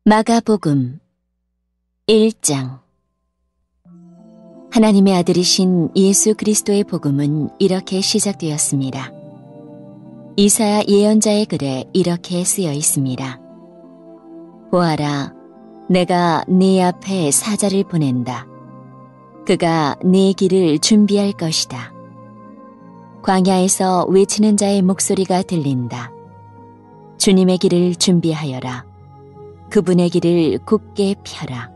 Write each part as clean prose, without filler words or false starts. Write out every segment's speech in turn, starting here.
마가복음 1장. 하나님의 아들이신 예수 그리스도의 복음은 이렇게 시작되었습니다. 이사야 예언자의 글에 이렇게 쓰여 있습니다. 보아라, 내가 네 앞에 사자를 보낸다. 그가 네 길을 준비할 것이다. 광야에서 외치는 자의 목소리가 들린다. 주님의 길을 준비하여라. 그분의 길을 굳게 펴라.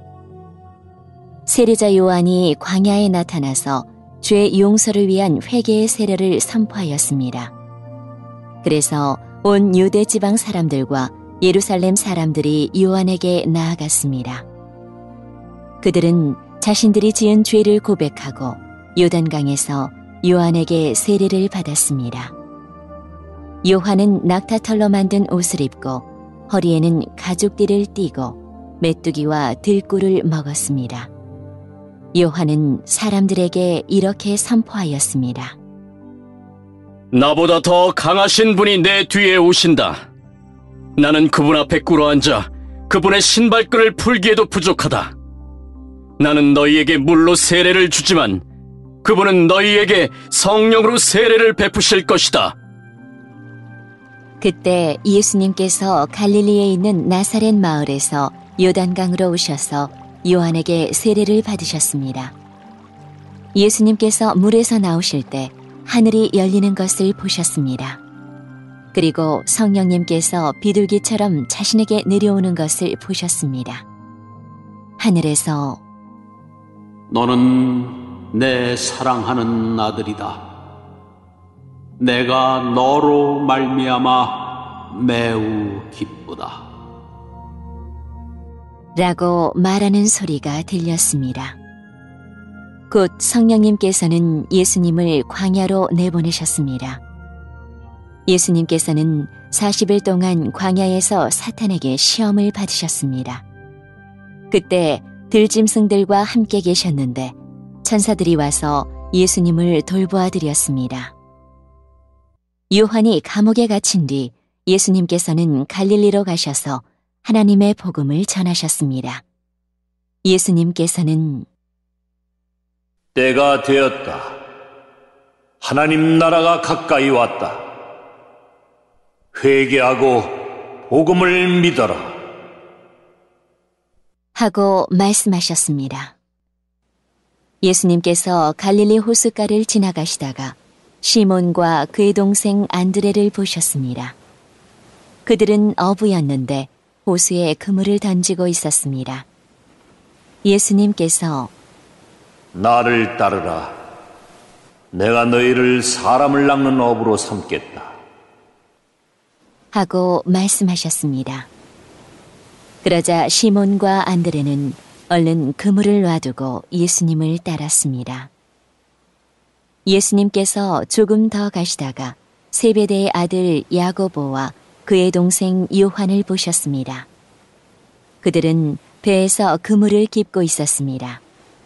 세례자 요한이 광야에 나타나서 죄 용서를 위한 회개의 세례를 선포하였습니다. 그래서 온 유대 지방 사람들과 예루살렘 사람들이 요한에게 나아갔습니다. 그들은 자신들이 지은 죄를 고백하고 요단강에서 요한에게 세례를 받았습니다. 요한은 낙타털로 만든 옷을 입고 허리에는 가죽띠를 띠고 메뚜기와 들꿀을 먹었습니다. 요한은 사람들에게 이렇게 선포하였습니다. 나보다 더 강하신 분이 내 뒤에 오신다. 나는 그분 앞에 꿇어앉아 그분의 신발끈을 풀기에도 부족하다. 나는 너희에게 물로 세례를 주지만 그분은 너희에게 성령으로 세례를 베푸실 것이다. 그때 예수님께서 갈릴리에 있는 나사렛 마을에서 요단강으로 오셔서 요한에게 세례를 받으셨습니다. 예수님께서 물에서 나오실 때 하늘이 열리는 것을 보셨습니다. 그리고 성령님께서 비둘기처럼 자신에게 내려오는 것을 보셨습니다. 하늘에서 너는 내 사랑하는 아들이다. 내가 너로 말미암아 매우 기쁘다. 라고 말하는 소리가 들렸습니다. 곧 성령님께서는 예수님을 광야로 내보내셨습니다. 예수님께서는 40일 동안 광야에서 사탄에게 시험을 받으셨습니다. 그때 들짐승들과 함께 계셨는데 천사들이 와서 예수님을 돌보아 드렸습니다. 요한이 감옥에 갇힌 뒤 예수님께서는 갈릴리로 가셔서 하나님의 복음을 전하셨습니다. 예수님께서는 때가 되었다. 하나님 나라가 가까이 왔다. 회개하고 복음을 믿어라. 하고 말씀하셨습니다. 예수님께서 갈릴리 호숫가를 지나가시다가 시몬과 그의 동생 안드레를 보셨습니다. 그들은 어부였는데 호수에 그물을 던지고 있었습니다. 예수님께서 나를 따르라. 내가 너희를 사람을 낚는 어부로 삼겠다. 하고 말씀하셨습니다. 그러자 시몬과 안드레는 얼른 그물을 놔두고 예수님을 따랐습니다. 예수님께서 조금 더 가시다가 세베대의 아들 야고보와 그의 동생 요한을 보셨습니다. 그들은 배에서 그물을 깁고 있었습니다.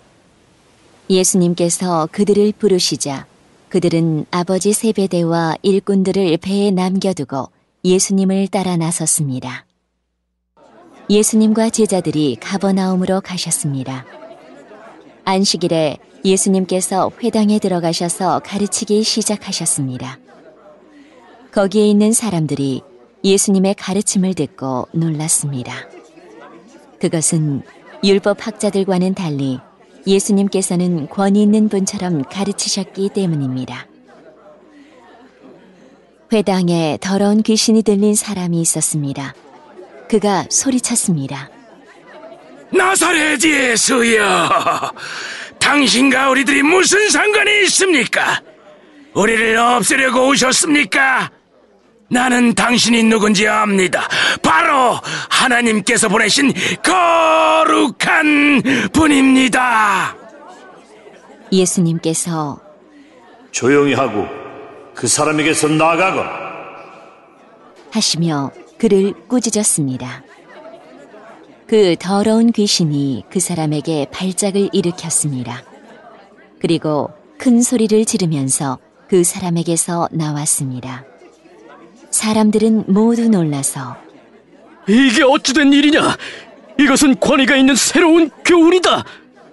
예수님께서 그들을 부르시자 그들은 아버지 세베대와 일꾼들을 배에 남겨두고 예수님을 따라 나섰습니다. 예수님과 제자들이 가버나움으로 가셨습니다. 안식일에 예수님께서 회당에 들어가셔서 가르치기 시작하셨습니다. 거기에 있는 사람들이 예수님의 가르침을 듣고 놀랐습니다. 그것은 율법 학자들과는 달리 예수님께서는 권위 있는 분처럼 가르치셨기 때문입니다. 회당에 더러운 귀신이 들린 사람이 있었습니다. 그가 소리쳤습니다. 나사렛 예수여, 당신과 우리들이 무슨 상관이 있습니까? 우리를 없애려고 오셨습니까? 나는 당신이 누군지 압니다. 바로 하나님께서 보내신 거룩한 분입니다. 예수님께서 조용히 하고 그 사람에게서 나가거라 하시며 그를 꾸짖었습니다. 그 더러운 귀신이 그 사람에게 발작을 일으켰습니다. 그리고 큰 소리를 지르면서 그 사람에게서 나왔습니다. 사람들은 모두 놀라서 이게 어찌된 일이냐? 이것은 권위가 있는 새로운 교훈이다.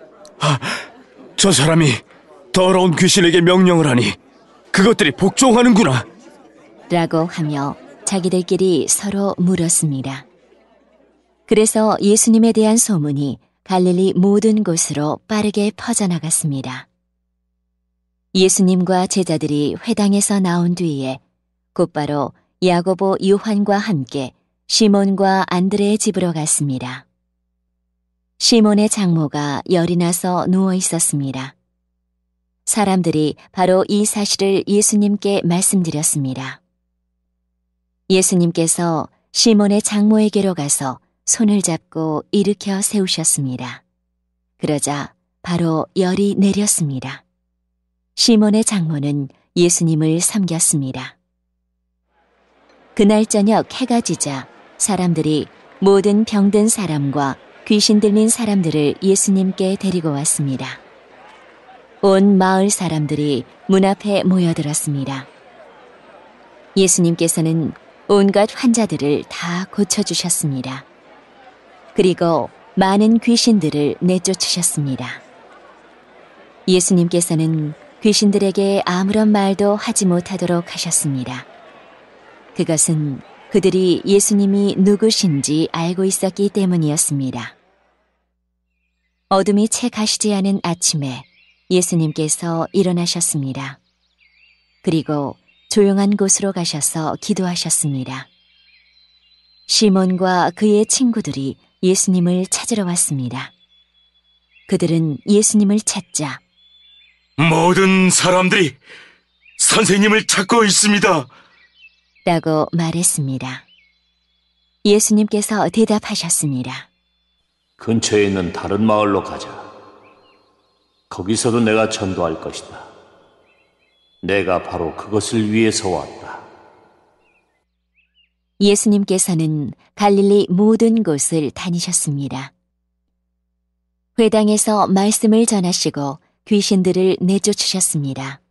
저 사람이 더러운 귀신에게 명령을 하니 그것들이 복종하는구나. 라고 하며 자기들끼리 서로 물었습니다. 그래서 예수님에 대한 소문이 갈릴리 모든 곳으로 빠르게 퍼져나갔습니다. 예수님과 제자들이 회당에서 나온 뒤에 곧바로 야고보 요한과 함께 시몬과 안드레의 집으로 갔습니다. 시몬의 장모가 열이 나서 누워 있었습니다. 사람들이 바로 이 사실을 예수님께 말씀드렸습니다. 예수님께서 시몬의 장모에게로 가서 손을 잡고 일으켜 세우셨습니다. 그러자 바로 열이 내렸습니다. 시몬의 장모는 예수님을 섬겼습니다. 그날 저녁 해가 지자 사람들이 모든 병든 사람과 귀신 들린 사람들을 예수님께 데리고 왔습니다. 온 마을 사람들이 문 앞에 모여들었습니다. 예수님께서는 온갖 환자들을 다 고쳐주셨습니다. 그리고 많은 귀신들을 내쫓으셨습니다. 예수님께서는 귀신들에게 아무런 말도 하지 못하도록 하셨습니다. 그것은 그들이 예수님이 누구신지 알고 있었기 때문이었습니다. 어둠이 채 가시지 않은 아침에 예수님께서 일어나셨습니다. 그리고 조용한 곳으로 가셔서 기도하셨습니다. 시몬과 그의 친구들이 예수님을 찾으러 왔습니다. 그들은 예수님을 찾자 모든 사람들이 선생님을 찾고 있습니다. 라고 말했습니다. 예수님께서 대답하셨습니다. 근처에 있는 다른 마을로 가자. 거기서도 내가 전도할 것이다. 내가 바로 그것을 위해서 왔다. 예수님께서는 갈릴리 모든 곳을 다니셨습니다. 회당에서 말씀을 전하시고 귀신들을 내쫓으셨습니다.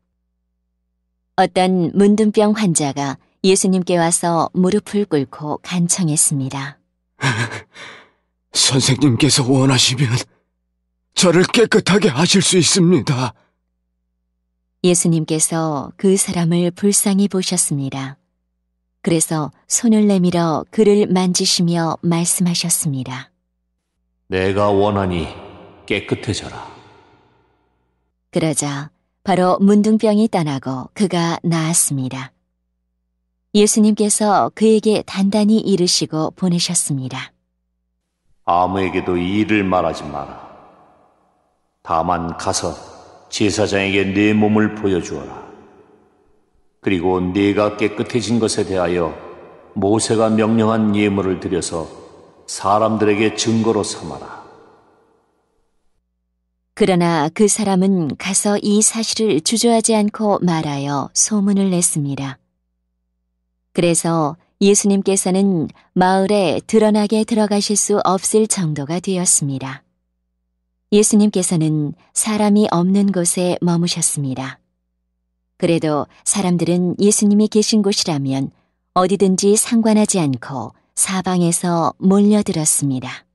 어떤 문둥병 환자가 예수님께 와서 무릎을 꿇고 간청했습니다. 선생님께서 원하시면 저를 깨끗하게 하실 수 있습니다. 예수님께서 그 사람을 불쌍히 보셨습니다. 그래서 손을 내밀어 그를 만지시며 말씀하셨습니다. 내가 원하니 깨끗해져라. 그러자 바로 문둥병이 떠나고 그가 나았습니다. 예수님께서 그에게 단단히 이르시고 보내셨습니다. 아무에게도 이 일을 말하지 마라. 다만 가서 제사장에게 네 몸을 보여주어라. 그리고 네가 깨끗해진 것에 대하여 모세가 명령한 예물을 드려서 사람들에게 증거로 삼아라. 그러나 그 사람은 가서 이 사실을 주저하지 않고 말하여 소문을 냈습니다. 그래서 예수님께서는 마을에 드러나게 들어가실 수 없을 정도가 되었습니다. 예수님께서는 사람이 없는 곳에 머무셨습니다. 그래도 사람들은 예수님이 계신 곳이라면 어디든지 상관하지 않고 사방에서 몰려들었습니다.